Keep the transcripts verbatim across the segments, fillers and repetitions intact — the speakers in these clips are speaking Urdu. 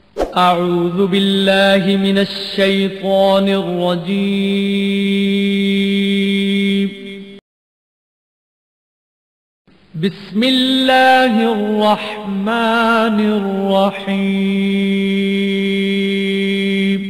اعوذ باللہ من الشیطان الرجیم بسم اللہ الرحمن الرحیم۔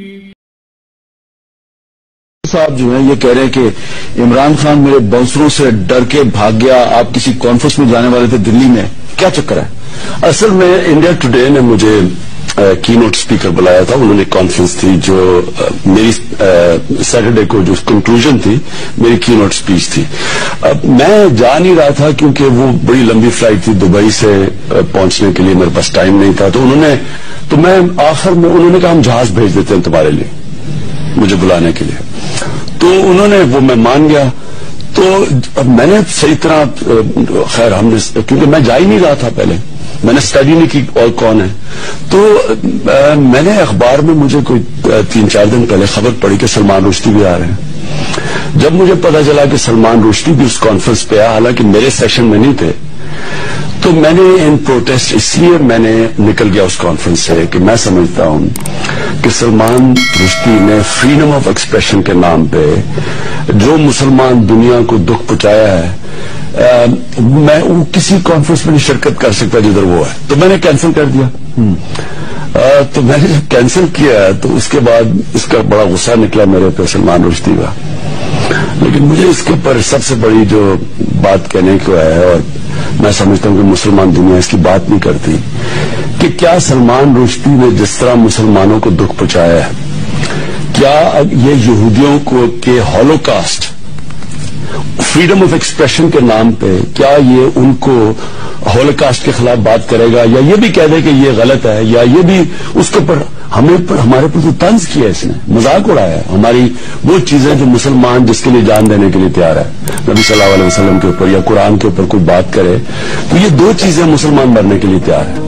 صاحب جو ہیں یہ کہہ رہے ہیں کہ عمران خان میرے باؤنسروں سے ڈر کے بھاگ گیا، آپ کسی کانفرنس میں جانے والے تھے دلی میں، کیا چکر ہے؟ اصل میں انڈیا ٹوڈے نے مجھے کی نوٹ اسپیکر بلایا تھا، انہوں نے کانفرنس تھی جو میری سیٹرڈے کو جو کنکلوژن تھی میری کی نوٹ اسپیچ تھی۔ میں جا نہیں رہا تھا کیونکہ وہ بڑی لمبی فلائٹ تھی، دبئی سے پہنچنے کے لیے میرے پاس ٹائم نہیں تھا، تو انہوں نے تو میں آخر میں انہوں نے کہا ہم جہاز بھیج دیتے ہیں تمہارے لیے مجھے بلانے کے لیے، تو انہوں نے وہ میں مان گیا۔ تو میں نے صحیح طرح خیر ہم نے کیونکہ میں جا ہی نہیں رہا تھا، پہلے میں نے اسٹڈی نہیں کی اور کون ہے، تو میں نے اخبار میں مجھے کوئی تین چار دن پہلے خبر پڑی کہ سلمان رشدی بھی آ رہے ہیں۔ جب مجھے پتا چلا کہ سلمان رشدی بھی اس کانفرنس پہ آیا، حالانکہ میرے سیشن میں نہیں تھے، تو میں نے ان پروٹیسٹ اس لیے میں نے نکل گیا اس کانفرنس سے کہ میں سمجھتا ہوں کہ سلمان رشدی نے فریڈم آف ایکسپریشن کے نام پہ جو مسلمان دنیا کو دکھ پہنچایا ہے، میں وہ کسی کانفرنس میں نہیں شرکت کر سکتا جدھر وہ ہے، تو میں نے کینسل کر دیا۔ تو میں نے جب کینسل کیا تو اس کے بعد اس کا بڑا غصہ نکلا میرے پہ سلمان رشدی کا، لیکن مجھے اس کے اوپر سب سے بڑی جو بات کہنے کو ہے، اور میں سمجھتا ہوں کہ مسلمان دنیا اس کی بات نہیں کرتی، کہ کیا سلمان رشدی نے جس طرح مسلمانوں کو دکھ پہنچایا ہے، کیا یہ یہودیوں کو کہ ہولوکاسٹ فریڈم آف ایکسپریشن کے نام پہ کیا یہ ان کو ہولوکاسٹ کے خلاف بات کرے گا، یا یہ بھی کہہ دے کہ یہ غلط ہے، یا یہ بھی اس کے اوپر ہمیں پر ہمارے پر تو طنز کیا ہے، اس نے مذاق اڑایا ہے ہماری وہ چیزیں جو مسلمان جس کے لیے جان دینے کے لیے تیار ہے، نبی صلی اللہ علیہ وسلم کے اوپر یا قرآن کے اوپر کوئی بات کرے تو یہ دو چیزیں مسلمان مرنے کے لیے تیار ہے۔